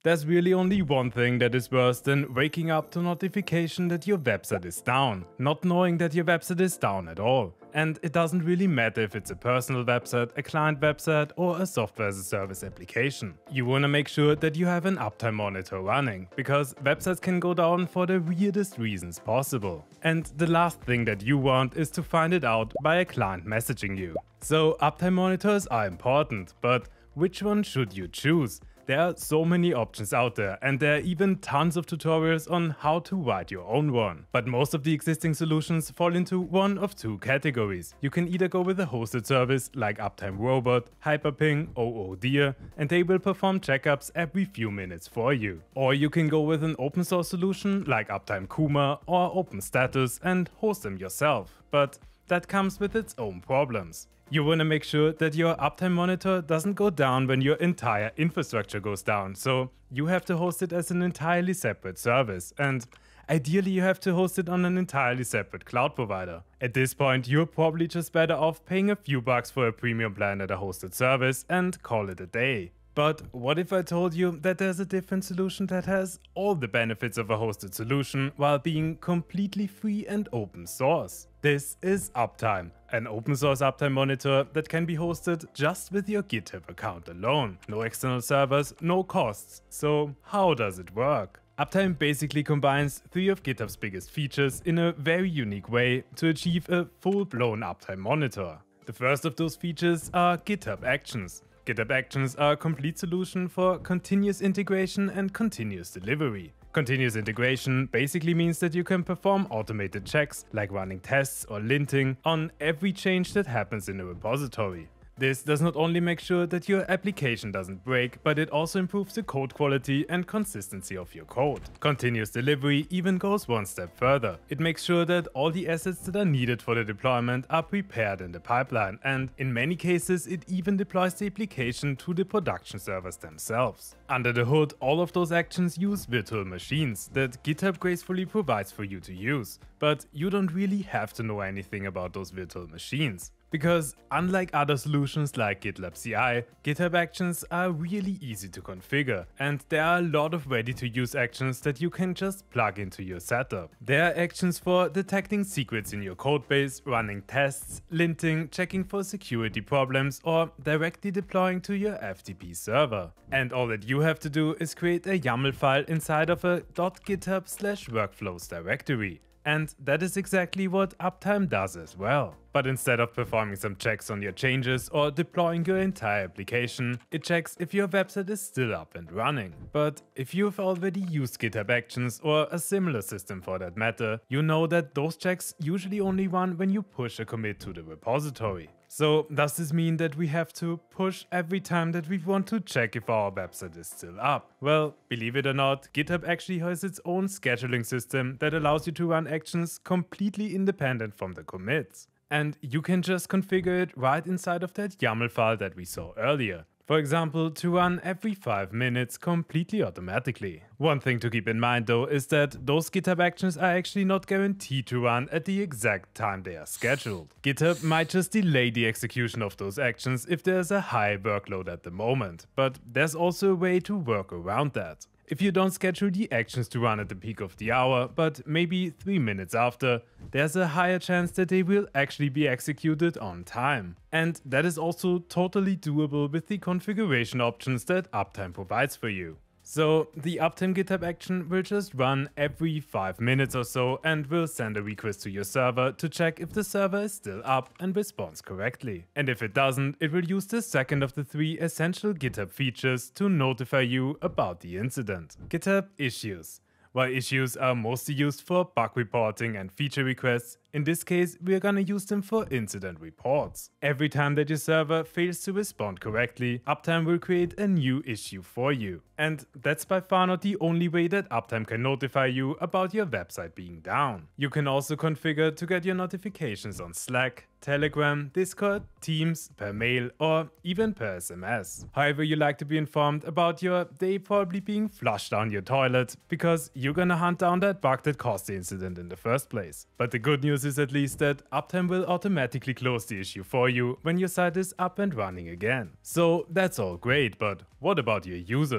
There's really only one thing that is worse than waking up to notification that your website is down, not knowing that your website is down at all. And it doesn't really matter if it's a personal website, a client website, or a software as a service application. You wanna make sure that you have an uptime monitor running, because websites can go down for the weirdest reasons possible. And the last thing that you want is to find it out by a client messaging you. So uptime monitors are important, but which one should you choose? There are so many options out there, and there are even tons of tutorials on how to write your own one. But most of the existing solutions fall into one of two categories. You can either go with a hosted service like Uptime Robot, Hyperping, OODear, and they will perform checkups every few minutes for you. Or you can go with an open source solution like Uptime Kuma or OpenStatus and host them yourself. But that comes with its own problems. You wanna make sure that your uptime monitor doesn't go down when your entire infrastructure goes down, so you have to host it as an entirely separate service, and ideally you have to host it on an entirely separate cloud provider. At this point, you're probably just better off paying a few bucks for a premium plan at a hosted service and call it a day. But what if I told you that there's a different solution that has all the benefits of a hosted solution while being completely free and open source? This is Uptime, an open source uptime monitor that can be hosted just with your GitHub account alone. No external servers, no costs. So how does it work? Uptime basically combines three of GitHub's biggest features in a very unique way to achieve a full-blown uptime monitor. The first of those features are GitHub Actions. GitHub Actions are a complete solution for continuous integration and continuous delivery. Continuous integration basically means that you can perform automated checks, like running tests or linting, on every change that happens in a repository. This does not only make sure that your application doesn't break, but it also improves the code quality and consistency of your code. Continuous delivery even goes one step further. It makes sure that all the assets that are needed for the deployment are prepared in the pipeline, and in many cases it even deploys the application to the production servers themselves. Under the hood, all of those actions use virtual machines that GitHub gracefully provides for you to use. But you don't really have to know anything about those virtual machines. Because unlike other solutions like GitLab CI, GitHub Actions are really easy to configure, and there are a lot of ready-to-use actions that you can just plug into your setup. There are actions for detecting secrets in your codebase, running tests, linting, checking for security problems, or directly deploying to your FTP server. And all that you have to do is create a YAML file inside of a .github/workflows directory. And that is exactly what Uptime does as well. But instead of performing some checks on your changes or deploying your entire application, it checks if your website is still up and running. But if you've already used GitHub Actions or a similar system for that matter, you know that those checks usually only run when you push a commit to the repository. So does this mean that we have to push every time that we want to check if our website is still up? Well, believe it or not, GitHub actually has its own scheduling system that allows you to run actions completely independent from the commits. And you can just configure it right inside of that YAML file that we saw earlier. For example, to run every 5 minutes completely automatically. One thing to keep in mind though is that those GitHub Actions are actually not guaranteed to run at the exact time they are scheduled. GitHub might just delay the execution of those actions if there's a high workload at the moment, but there's also a way to work around that. If you don't schedule the actions to run at the peak of the hour, but maybe 3 minutes after, there's a higher chance that they will actually be executed on time. And that is also totally doable with the configuration options that Uptime provides for you. So the Uptime GitHub action will just run every 5 minutes or so and will send a request to your server to check if the server is still up and responds correctly. And if it doesn't, it will use the second of the 3 essential GitHub features to notify you about the incident. GitHub Issues. While issues are mostly used for bug reporting and feature requests, in this case we are gonna use them for incident reports. Every time that your server fails to respond correctly, Uptime will create a new issue for you. And that's by far not the only way that Uptime can notify you about your website being down. You can also configure to get your notifications on Slack, Telegram, Discord, Teams, per mail, or even per SMS. However you like to be informed about your day probably being flushed down your toilet, because you're gonna hunt down that bug that caused the incident in the first place. But the good news is at least that Uptime will automatically close the issue for you when your site is up and running again. So that's all great, but what about your users?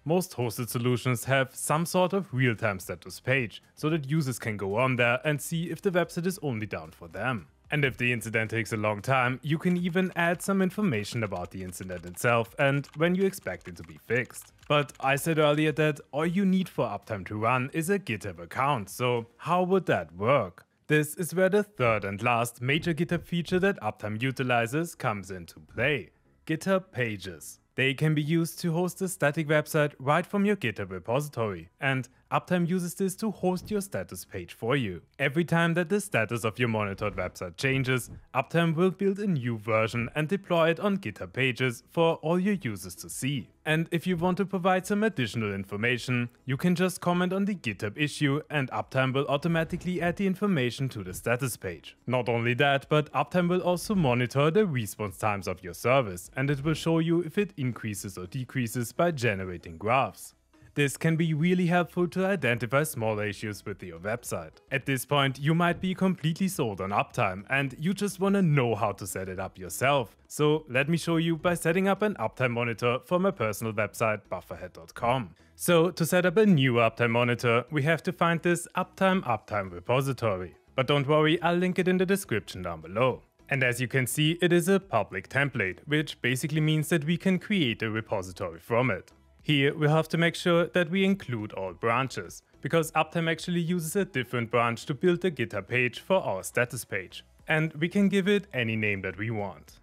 Most hosted solutions have some sort of real-time status page, so that users can go on there and see if the website is only down for them. And if the incident takes a long time, you can even add some information about the incident itself and when you expect it to be fixed. But I said earlier that all you need for Uptime to run is a GitHub account, so how would that work? This is where the third and last major GitHub feature that Uptime utilizes comes into play: GitHub Pages. They can be used to host a static website right from your GitHub repository, and Uptime uses this to host your status page for you. Every time that the status of your monitored website changes, Uptime will build a new version and deploy it on GitHub Pages for all your users to see. And if you want to provide some additional information, you can just comment on the GitHub issue and Uptime will automatically add the information to the status page. Not only that, but Uptime will also monitor the response times of your service, and it will show you if it increases or decreases by generating graphs. This can be really helpful to identify smaller issues with your website. At this point, you might be completely sold on Uptime and you just want to know how to set it up yourself. So let me show you by setting up an Uptime monitor for my personal website bufferhead.com. So to set up a new Uptime monitor, we have to find this Uptime repository. But don't worry, I'll link it in the description down below. And as you can see, it is a public template, which basically means that we can create a repository from it. Here we have to make sure that we include all branches, because Uptime actually uses a different branch to build the GitHub page for our status page. And we can give it any name that we want.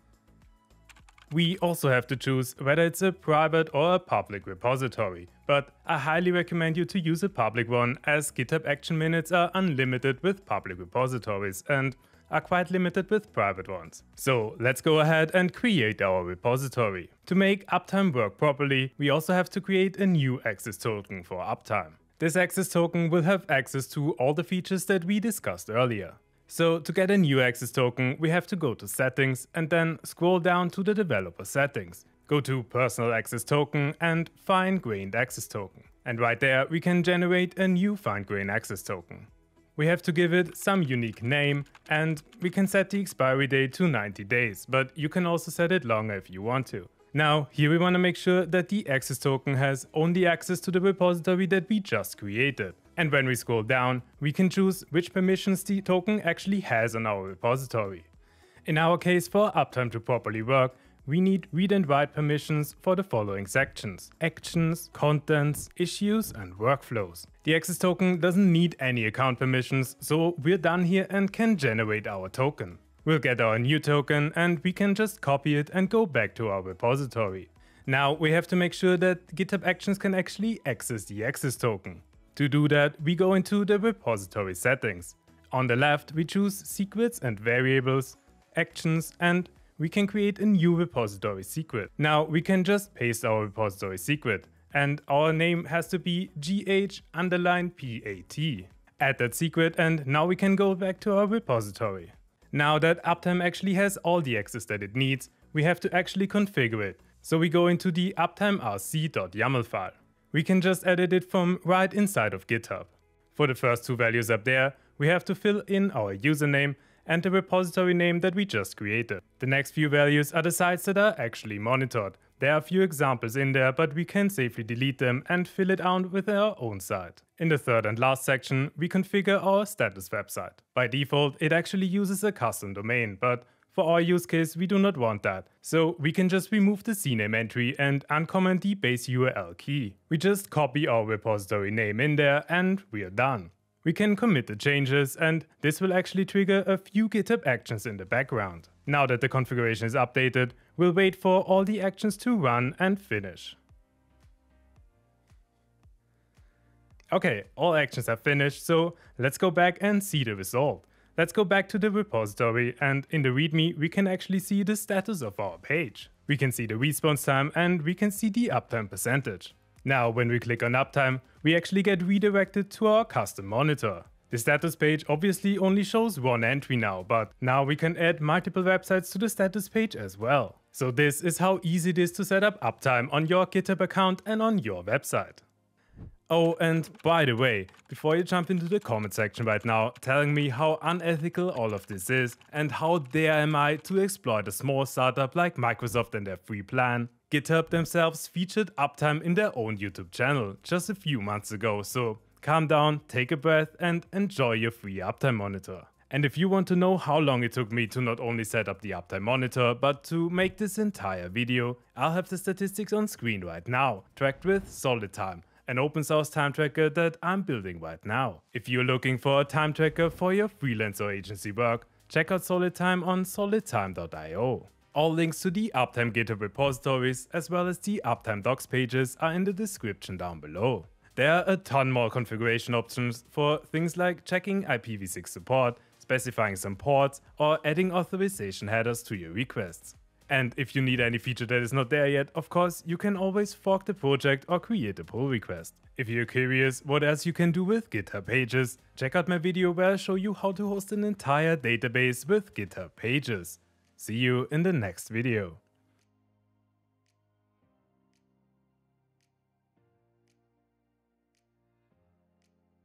We also have to choose whether it's a private or a public repository, but I highly recommend you to use a public one, as GitHub Action minutes are unlimited with public repositories and are quite limited with private ones. So let's go ahead and create our repository. To make Uptime work properly, we also have to create a new access token for Uptime. This access token will have access to all the features that we discussed earlier. So to get a new access token, we have to go to Settings and then scroll down to the Developer Settings. Go to Personal Access Token and Fine-Grained Access Token. And right there we can generate a new fine-grained access token. We have to give it some unique name, and we can set the expiry date to 90 days, but you can also set it longer if you want to. Now, here we want to make sure that the access token has only access to the repository that we just created. And when we scroll down, we can choose which permissions the token actually has on our repository. In our case, for Uptime to properly work, we need read and write permissions for the following sections: Actions, Contents, Issues, and Workflows. The access token doesn't need any account permissions, so we're done here and can generate our token. We'll get our new token and we can just copy it and go back to our repository. Now we have to make sure that GitHub Actions can actually access the access token. To do that, we go into the repository settings. On the left, we choose Secrets and Variables, Actions, and we can create a new repository secret. Now we can just paste our repository secret, and our name has to be gh_pat. Add that secret and now we can go back to our repository. Now that Uptime actually has all the access that it needs, we have to actually configure it. So we go into the uptimerc.yaml file. We can just edit it from right inside of GitHub. For the first two values up there, we have to fill in our username and the repository name that we just created. The next few values are the sites that are actually monitored. There are a few examples in there, but we can safely delete them and fill it out with our own site. In the third and last section, we configure our status website. By default, it actually uses a custom domain, but for our use case, we do not want that. So we can just remove the CNAME entry and uncomment the base URL key. We just copy our repository name in there and we are done. We can commit the changes, and this will actually trigger a few GitHub Actions in the background. Now that the configuration is updated, we'll wait for all the actions to run and finish. Okay, all actions are finished, so let's go back and see the result. Let's go back to the repository, and in the README we can actually see the status of our page. We can see the response time and we can see the uptime percentage. Now when we click on Uptime, we actually get redirected to our custom monitor. The status page obviously only shows one entry now, but now we can add multiple websites to the status page as well. So this is how easy it is to set up Uptime on your GitHub account and on your website. Oh, and by the way, before you jump into the comment section right now telling me how unethical all of this is and how dare am I to exploit a small startup like Microsoft and their free plan, GitHub themselves featured Uptime in their own YouTube channel just a few months ago, so calm down, take a breath, and enjoy your free Uptime monitor. And if you want to know how long it took me to not only set up the Uptime monitor, but to make this entire video, I'll have the statistics on screen right now, tracked with Solid Time, an open source time tracker that I'm building right now. If you're looking for a time tracker for your freelance or agency work, check out Solid Time on solidtime.io. All links to the Uptime GitHub repositories as well as the Uptime docs pages are in the description down below. There are a ton more configuration options for things like checking IPv6 support, specifying some ports, or adding authorization headers to your requests. And if you need any feature that is not there yet, of course, you can always fork the project or create a pull request. If you're curious what else you can do with GitHub Pages, check out my video where I show you how to host an entire database with GitHub Pages. See you in the next video.